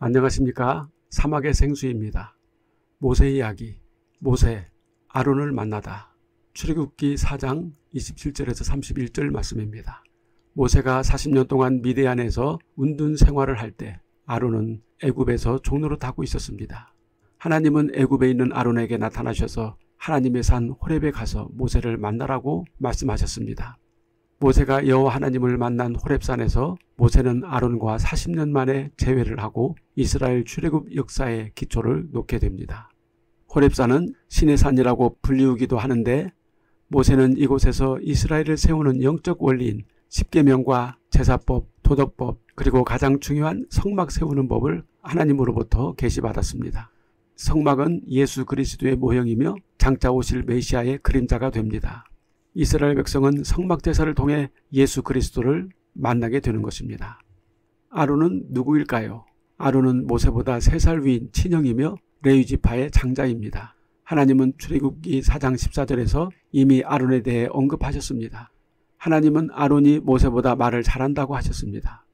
안녕하십니까? 사막의 생수입니다. 모세 이야기, 모세, 아론을 만나다. 출애굽기 4장 27절에서 31절 말씀입니다. 모세가 40년 동안 미디안에서 운둔 생활을 할 때 아론은 애굽에서 종로로 타고 있었습니다. 하나님은 애굽에 있는 아론에게 나타나셔서 하나님의 산 호렙에 가서 모세를 만나라고 말씀하셨습니다. 모세가 여호와 하나님을 만난 호렙산에서 모세는 아론과 40년 만에 재회를 하고 이스라엘 출애굽 역사의 기초를 놓게 됩니다. 호렙산은 신의 산이라고 불리우기도 하는데 모세는 이곳에서 이스라엘을 세우는 영적 원리인 십계명과 제사법, 도덕법, 그리고 가장 중요한 성막 세우는 법을 하나님으로부터 계시받았습니다. 성막은 예수 그리스도의 모형이며 장차 오실 메시아의 그림자가 됩니다. 이스라엘 백성은 성막 제사를 통해 예수 그리스도를 만나게 되는 것입니다. 아론은 누구일까요? 아론은 모세보다 3살 위인 친형이며 레위 지파의 장자입니다. 하나님은 출애굽기 4장 14절에서 이미 아론에 대해 언급하셨습니다. 하나님은 아론이 모세보다 말을 잘한다고 하셨습니다.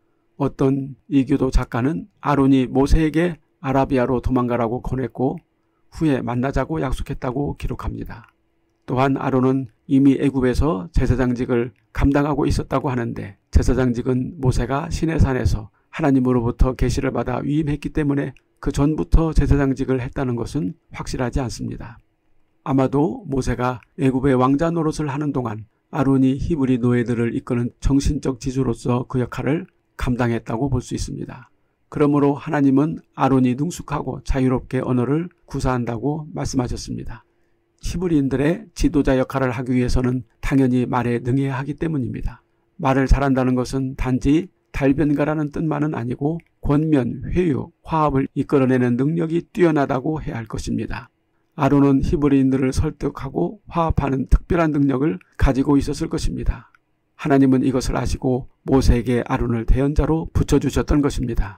어떤 이교도 작가는 아론이 모세에게 아라비아로 도망가라고 권했고 후에 만나자고 약속했다고 기록합니다. 또한 아론은 이미 애굽에서 제사장직을 감당하고 있었다고 하는데 제사장직은 모세가 시내산에서 하나님으로부터 계시를 받아 위임했기 때문에 그 전부터 제사장직을 했다는 것은 확실하지 않습니다. 아마도 모세가 애굽의 왕자 노릇을 하는 동안 아론이 히브리 노예들을 이끄는 정신적 지주로서 그 역할을 감당했다고 볼 수 있습니다. 그러므로 하나님은 아론이 능숙하고 자유롭게 언어를 구사한다고 말씀하셨습니다. 히브리인들의 지도자 역할을 하기 위해서는 당연히 말에 능해야 하기 때문입니다. 말을 잘한다는 것은 단지 달변가라는 뜻만은 아니고 권면, 회유, 화합을 이끌어내는 능력이 뛰어나다고 해야 할 것입니다. 아론은 히브리인들을 설득하고 화합하는 특별한 능력을 가지고 있었을 것입니다. 하나님은 이것을 아시고 모세에게 아론을 대언자로 붙여주셨던 것입니다.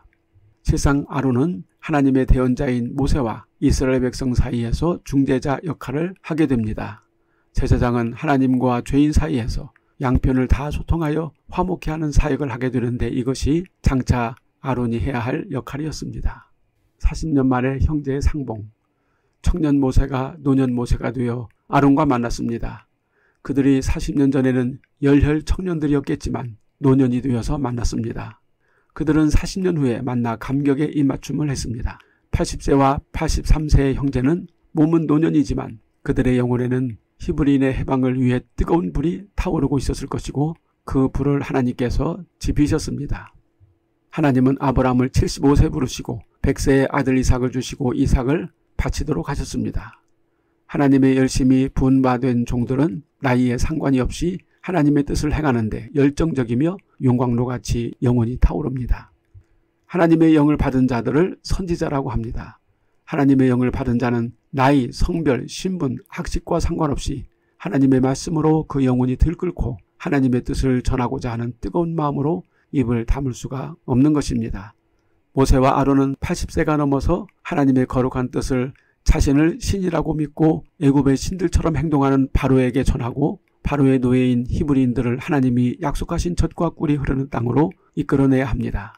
실상 아론은 하나님의 대언자인 모세와 이스라엘 백성 사이에서 중재자 역할을 하게 됩니다. 제사장은 하나님과 죄인 사이에서 양편을 다 소통하여 화목케 하는 사역을 하게 되는데 이것이 장차 아론이 해야 할 역할이었습니다. 40년 만에 형제의 상봉. 청년 모세가 노년 모세가 되어 아론과 만났습니다. 그들이 40년 전에는 열혈 청년들이었겠지만 노년이 되어서 만났습니다. 그들은 40년 후에 만나 감격의 입맞춤을 했습니다. 80세와 83세의 형제는 몸은 노년이지만 그들의 영혼에는 히브리인의 해방을 위해 뜨거운 불이 타오르고 있었을 것이고 그 불을 하나님께서 지피셨습니다. 하나님은 아브라함을 75세 부르시고 100세의 아들 이삭을 주시고 이삭을 바치도록 하셨습니다. 하나님의 열심히 분바된 종들은 나이에 상관이 없이 하나님의 뜻을 행하는데 열정적이며 용광로같이 영혼이 타오릅니다. 하나님의 영을 받은 자들을 선지자라고 합니다. 하나님의 영을 받은 자는 나이, 성별, 신분, 학식과 상관없이 하나님의 말씀으로 그 영혼이 들끓고 하나님의 뜻을 전하고자 하는 뜨거운 마음으로 입을 다물 수가 없는 것입니다. 모세와 아론은 80세가 넘어서 하나님의 거룩한 뜻을 자신을 신이라고 믿고 애굽의 신들처럼 행동하는 바로에게 전하고 바로의 노예인 히브리인들을 하나님이 약속하신 젖과 꿀이 흐르는 땅으로 이끌어내야 합니다.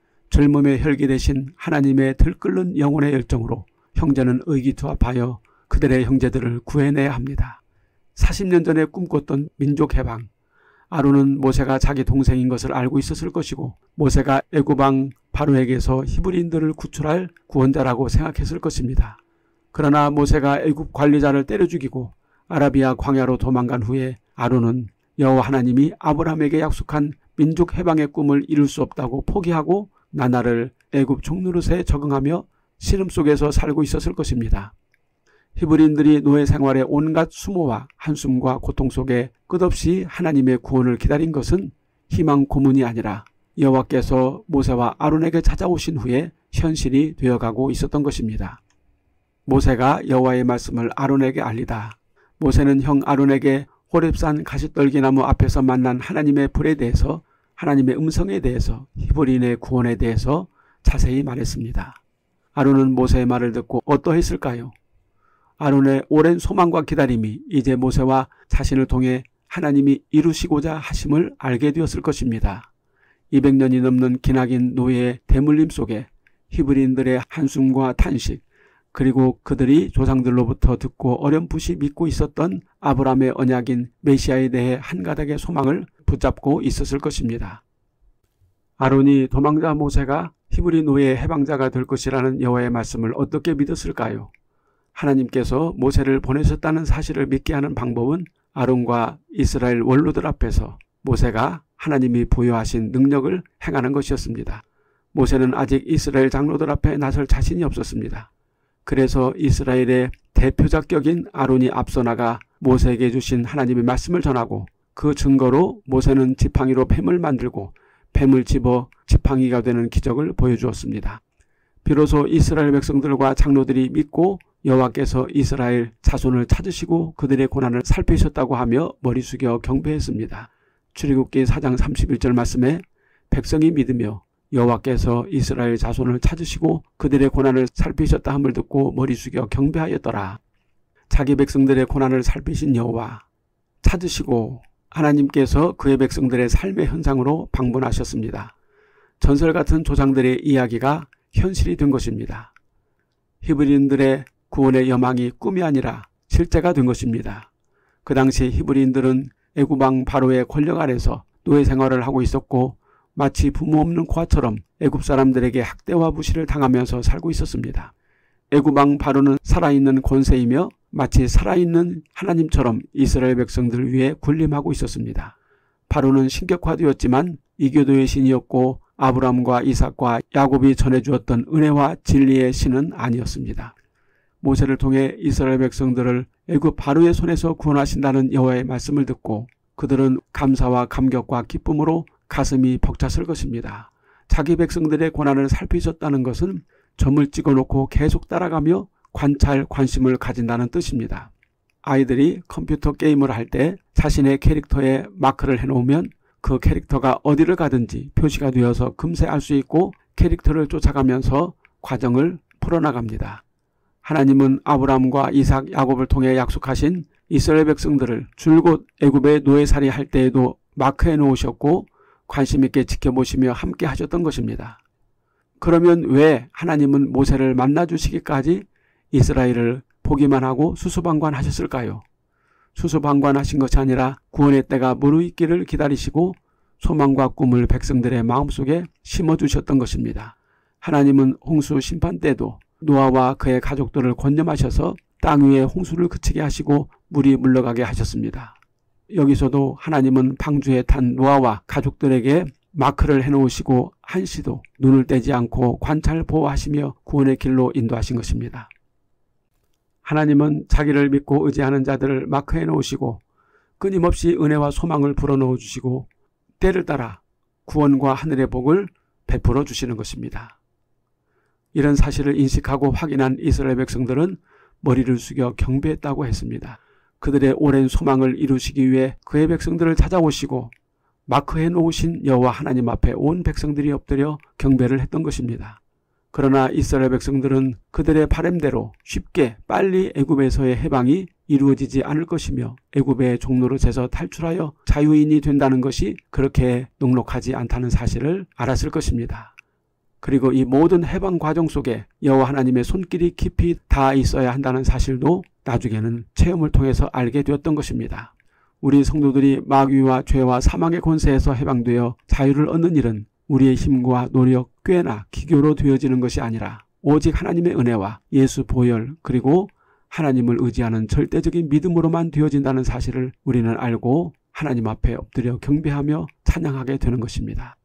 젊음의 혈기 대신 하나님의 들끓는 영혼의 열정으로 형제는 의기투합하여 그들의 형제들을 구해내야 합니다. 40년 전에 꿈꿨던 민족 해방. 아론은 모세가 자기 동생인 것을 알고 있었을 것이고 모세가 애굽 왕 바로에게서 히브리인들을 구출할 구원자라고 생각했을 것입니다. 그러나 모세가 애굽 관리자를 때려 죽이고 아라비아 광야로 도망간 후에 아론은 여호와 하나님이 아브라함에게 약속한 민족 해방의 꿈을 이룰 수 없다고 포기하고 나날을 애굽 종노릇에 적응하며 신음 속에서 살고 있었을 것입니다. 히브리인들이 노예 생활의 온갖 수모와 한숨과 고통 속에 끝없이 하나님의 구원을 기다린 것은 희망 고문이 아니라 여호와께서 모세와 아론에게 찾아오신 후에 현실이 되어가고 있었던 것입니다. 모세가 여호와의 말씀을 아론에게 알리다. 모세는 형 아론에게 호렙산 가시떨기나무 앞에서 만난 하나님의 불에 대해서 하나님의 음성에 대해서 히브리인의 구원에 대해서 자세히 말했습니다. 아론은 모세의 말을 듣고 어떠했을까요? 아론의 오랜 소망과 기다림이 이제 모세와 자신을 통해 하나님이 이루시고자 하심을 알게 되었을 것입니다. 200년이 넘는 기나긴 노예의 대물림 속에 히브리인들의 한숨과 탄식, 그리고 그들이 조상들로부터 듣고 어렴풋이 믿고 있었던 아브라함의 언약인 메시아에 대해 한 가닥의 소망을 붙잡고 있었을 것입니다. 아론이 도망자 모세가 히브리 노예의 해방자가 될 것이라는 여호와의 말씀을 어떻게 믿었을까요? 하나님께서 모세를 보내셨다는 사실을 믿게 하는 방법은 아론과 이스라엘 원로들 앞에서 모세가 하나님이 부여하신 능력을 행하는 것이었습니다. 모세는 아직 이스라엘 장로들 앞에 나설 자신이 없었습니다. 그래서 이스라엘의 대표적 격인 아론이 앞서 나가 모세에게 주신 하나님의 말씀을 전하고 그 증거로 모세는 지팡이로 뱀을 만들고 뱀을 집어 지팡이가 되는 기적을 보여주었습니다. 비로소 이스라엘 백성들과 장로들이 믿고 여호와께서 이스라엘 자손을 찾으시고 그들의 고난을 살피셨다고 하며 머리 숙여 경배했습니다. 출애굽기 4장 31절 말씀에 백성이 믿으며 여호와께서 이스라엘 자손을 찾으시고 그들의 고난을 살피셨다 함을 듣고 머리 숙여 경배하였더라. 자기 백성들의 고난을 살피신 여호와, 찾으시고 하나님께서 그의 백성들의 삶의 현상으로 방문하셨습니다. 전설 같은 조상들의 이야기가 현실이 된 것입니다. 히브리인들의 구원의 여망이 꿈이 아니라 실제가 된 것입니다. 그 당시 히브리인들은 애굽 왕 바로의 권력 아래서 노예 생활을 하고 있었고 마치 부모 없는 고아처럼 애굽 사람들에게 학대와 무시를 당하면서 살고 있었습니다. 애굽 왕 바로는 살아있는 권세이며 마치 살아있는 하나님처럼 이스라엘 백성들을 위해 군림하고 있었습니다. 바로는 신격화되었지만 이교도의 신이었고 아브라함과 이삭과 야곱이 전해주었던 은혜와 진리의 신은 아니었습니다. 모세를 통해 이스라엘 백성들을 애굽 바로의 손에서 구원하신다는 여호와의 말씀을 듣고 그들은 감사와 감격과 기쁨으로 가슴이 벅찼을 것입니다. 자기 백성들의 고난을 살피셨다는 것은 점을 찍어놓고 계속 따라가며 관찰, 관심을 가진다는 뜻입니다. 아이들이 컴퓨터 게임을 할 때 자신의 캐릭터에 마크를 해놓으면 그 캐릭터가 어디를 가든지 표시가 되어서 금세 알 수 있고 캐릭터를 쫓아가면서 과정을 풀어나갑니다. 하나님은 아브라함과 이삭, 야곱을 통해 약속하신 이스라엘 백성들을 줄곧 애굽의 노예살이 할 때에도 마크해 놓으셨고 관심 있게 지켜보시며 함께 하셨던 것입니다. 그러면 왜 하나님은 모세를 만나주시기까지 이스라엘을 보기만 하고 수수방관하셨을까요? 수수방관하신 것이 아니라 구원의 때가 무르익기를 기다리시고 소망과 꿈을 백성들의 마음속에 심어주셨던 것입니다. 하나님은 홍수 심판 때도 노아와 그의 가족들을 권념하셔서 땅 위에 홍수를 그치게 하시고 물이 물러가게 하셨습니다. 여기서도 하나님은 방주에 탄 노아와 가족들에게 마크를 해놓으시고 한시도 눈을 떼지 않고 관찰 보호하시며 구원의 길로 인도하신 것입니다. 하나님은 자기를 믿고 의지하는 자들을 마크해 놓으시고 끊임없이 은혜와 소망을 불어넣어 주시고 때를 따라 구원과 하늘의 복을 베풀어 주시는 것입니다. 이런 사실을 인식하고 확인한 이스라엘 백성들은 머리를 숙여 경배했다고 했습니다. 그들의 오랜 소망을 이루시기 위해 그의 백성들을 찾아오시고 마크해 놓으신 여호와 하나님 앞에 온 백성들이 엎드려 경배를 했던 것입니다. 그러나 이스라엘 백성들은 그들의 바램대로 쉽게 빨리 애굽에서의 해방이 이루어지지 않을 것이며 애굽의 종노릇에서 탈출하여 자유인이 된다는 것이 그렇게 녹록하지 않다는 사실을 알았을 것입니다. 그리고 이 모든 해방 과정 속에 여호와 하나님의 손길이 깊이 닿아 있어야 한다는 사실도 나중에는 체험을 통해서 알게 되었던 것입니다. 우리 성도들이 마귀와 죄와 사망의 권세에서 해방되어 자유를 얻는 일은 우리의 힘과 노력, 꾀나 기교로 되어지는 것이 아니라 오직 하나님의 은혜와 예수 보혈 그리고 하나님을 의지하는 절대적인 믿음으로만 되어진다는 사실을 우리는 알고 하나님 앞에 엎드려 경배하며 찬양하게 되는 것입니다.